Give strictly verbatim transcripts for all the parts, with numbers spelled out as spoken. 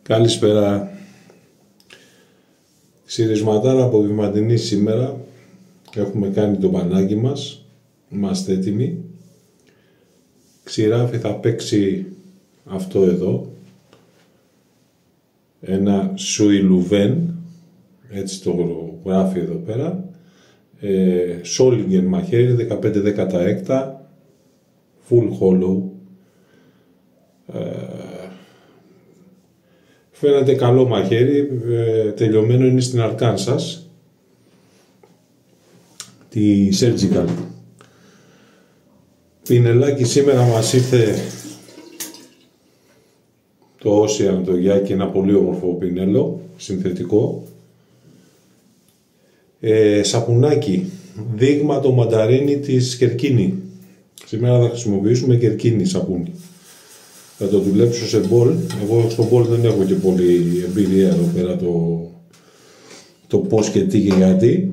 Καλησπέρα. Ξυρισματάρα από Βηματινή σήμερα. Έχουμε κάνει το πανάκι μας. Είμαστε έτοιμοι. Ξηράφι θα παίξει αυτό εδώ. Ένα Σουιλουβέν. Έτσι το γράφει εδώ πέρα. Ε, Σόλιγγεν μαχαίρι, δεκαπέντε δέκατα έκτα. Full hollow. Ε, Φαίνεται καλό μαχαίρι, ε, τελειωμένο είναι στην Αρκάνσας, τη Surgical. Πινελάκι σήμερα μας ήρθε το Ocean, το Γιάκι, ένα πολύ όμορφο πινέλο, συνθετικό. Ε, σαπουνάκι, δείγμα το μανταρίνι της Κερκίνη. Σήμερα θα χρησιμοποιήσουμε Κερκίνη σαπούνι. Θα το δουλέψω σε μπολ. Εγώ στο μπολ δεν έχω και πολύ εμπειρία εδώ πέρα το, το πώς και τι και γιατί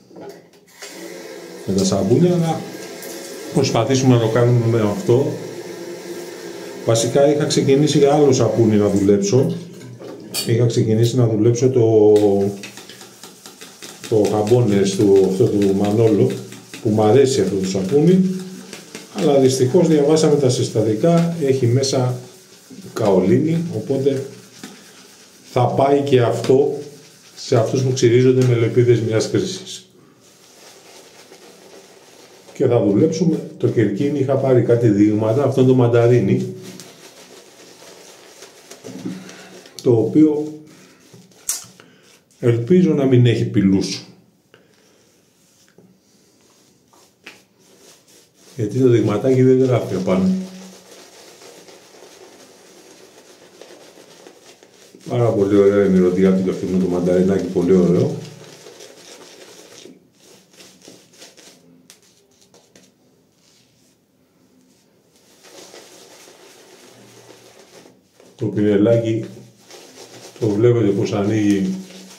με τα σαπούνια, αλλά προσπαθήσουμε να το κάνουμε με αυτό. Βασικά είχα ξεκινήσει για άλλο σαπούνι να δουλέψω. Είχα ξεκινήσει να δουλέψω το το χαμπόνες του, αυτό του Μανόλο, που μου αρέσει αυτό το σαπούνι. Αλλά δυστυχώς διαβάσαμε τα συστατικά, έχει μέσα καολίνη, οπότε θα πάει και αυτό σε αυτούς που ξυρίζονται με λεπίδες μιας κρίσης. Και θα δουλέψουμε το Κερκίνη, είχα πάρει κάτι δείγματα, αυτό το μανταρίνι, το οποίο ελπίζω να μην έχει πυλούς. Γιατί το δειγματάκι δεν γράφει απάνω. Πάρα πολύ ωραία η μυρωδιά του καυτινού, το μανταρινάκι, πολύ ωραίο. Το πινελάκι το βλέπετε πως ανοίγει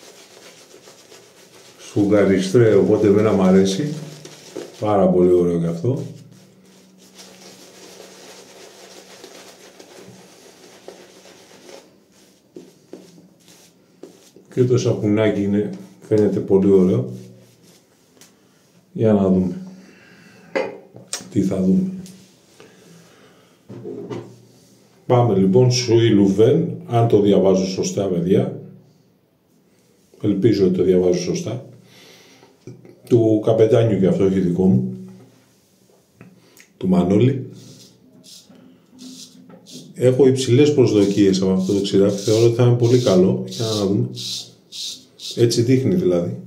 σφουγγαριστρέ, οπότε εμένα μου αρέσει. Πάρα πολύ ωραίο και αυτό. Και το σαπουνάκι είναι, φαίνεται πολύ ωραίο. Για να δούμε τι θα δούμε. Πάμε λοιπόν Σουιλουβέν, αν το διαβάζω σωστά παιδιά. Ελπίζω ότι το διαβάζω σωστά. Του καπετάνιου και αυτό, όχι δικό μου. Του Μανώλη. Έχω υψηλές προσδοκίες από αυτό το ξηράφι. Θεωρώ ότι θα είναι πολύ καλό. Για να δούμε. Έτσι δείχνει δηλαδή.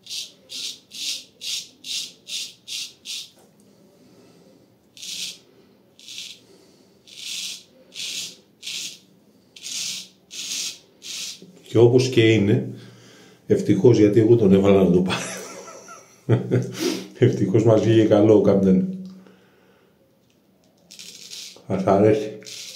Και όπως και είναι, ευτυχώς, γιατί εγώ τον έβαλα να το πάρει. Ευτυχώς μας βγήκε καλό ο Κάπτεν. Θα σ' αρέσει.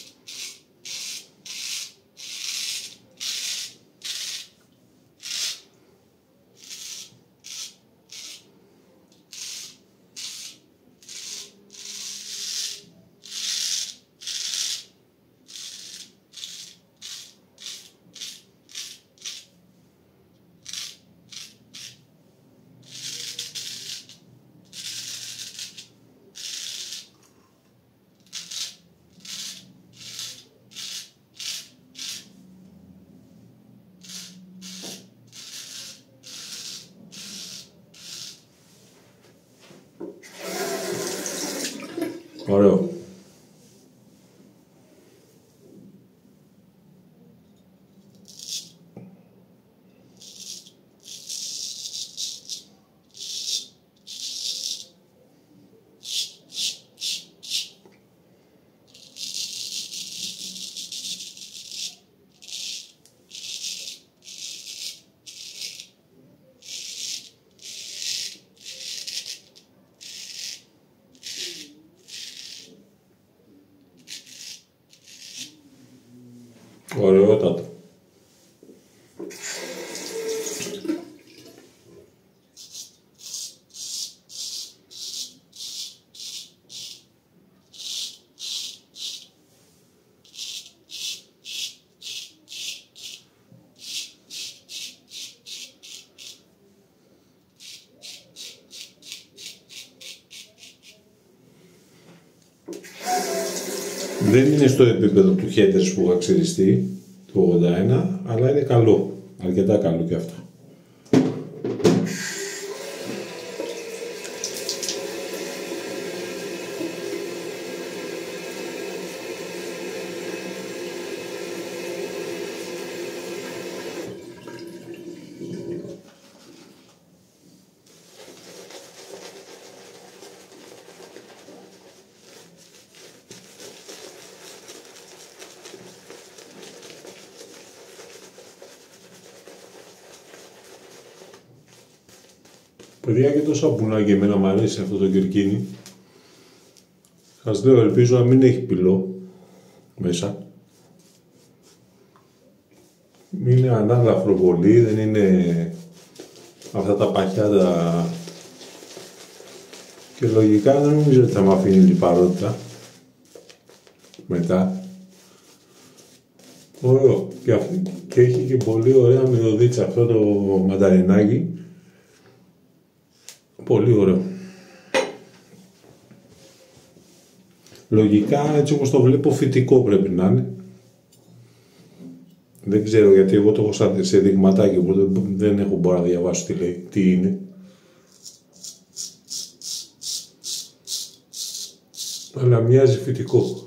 Ωραίο. Ωραιότατο. Δεν είναι στο επίπεδο του Haters που είχα ξυριστεί, του ογδόντα ένα, αλλά είναι καλό. Αρκετά καλό και αυτό. Παιδιά, και το σαπουνάκι εμένα μου αρέσει αυτό το κερκίνι. Σας λέω, ελπίζω να μην έχει πυλό μέσα. Είναι ανάλαφρο πολύ, δεν είναι αυτά τα παχιάτα. Και λογικά δεν νομίζω ότι θα μου αφήνει λιπαρότητα μετά. Ωραίο. Και, αυτή, και έχει και πολύ ωραία μυρωδίτσα αυτό το μανταρινάκι. Πολύ ωραίο. Λογικά, έτσι όπως το βλέπω, φυτικό πρέπει να είναι. Δεν ξέρω, γιατί εγώ το έχω σαν σε δειγματάκι, οπότε δεν έχω μπορώ να διαβάσω τι λέει, τι είναι. Αλλά μοιάζει φυτικό.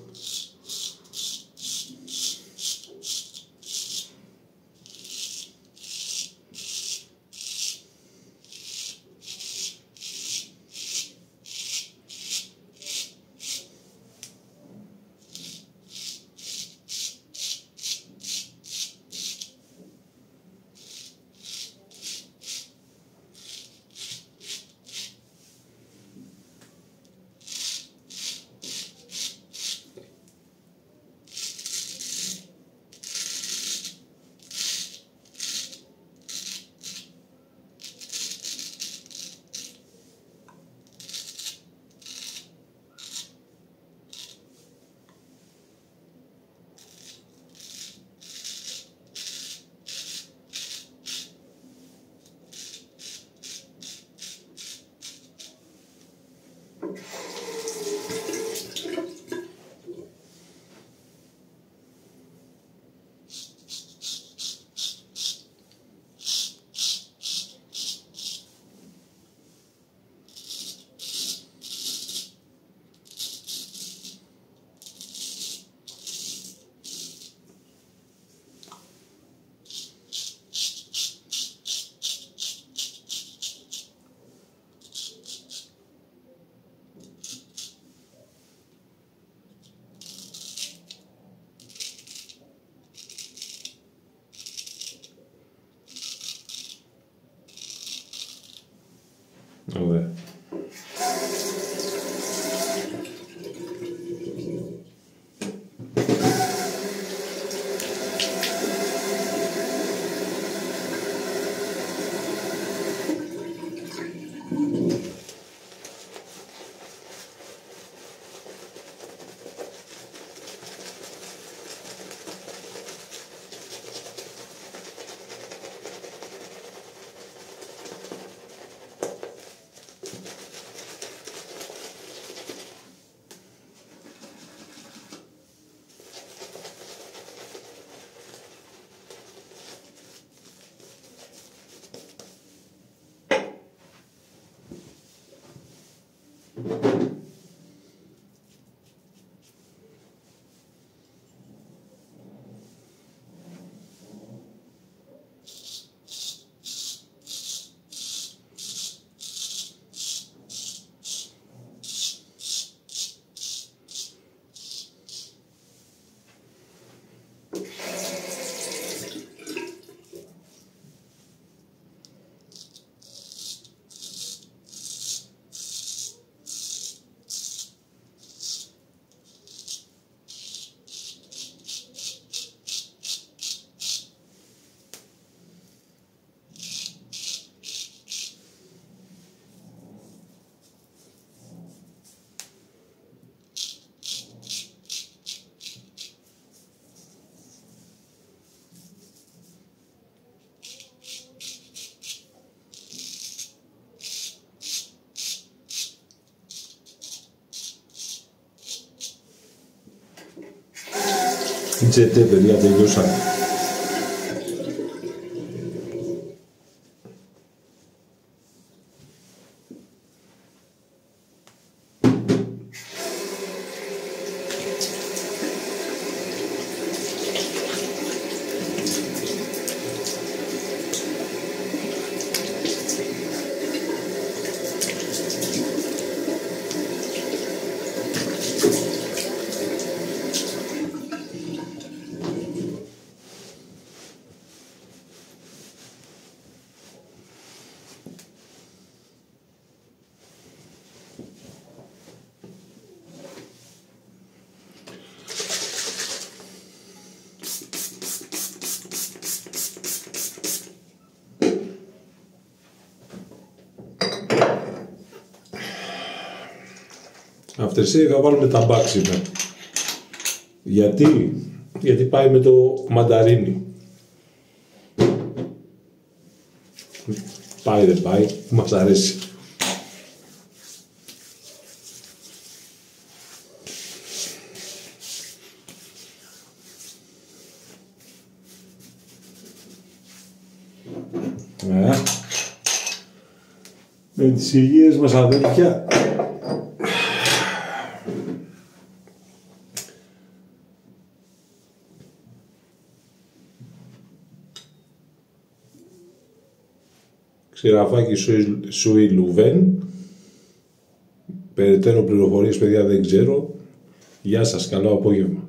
Τζετέ, παιδιά, τελειώσαν. Αυτεσί θα βάλουμε ταμπάκ σήμερα. Γιατί? Γιατί πάει με το μανταρίνι. Πάει δεν πάει, μας αρέσει. Ε, με τις υγείες μας αδέλφια. Ξηραφάκι Σουί Λουβέν. Περαιτέρω πληροφορίες, παιδιά, δεν ξέρω. Γεια σας, καλό απόγευμα.